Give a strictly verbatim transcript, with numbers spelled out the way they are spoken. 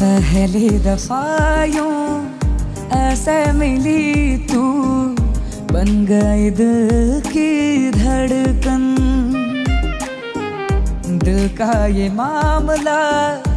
पहली दफा यूं ऐसे मिली तू, बन गई दिल की धड़कन। दिल का ये मामला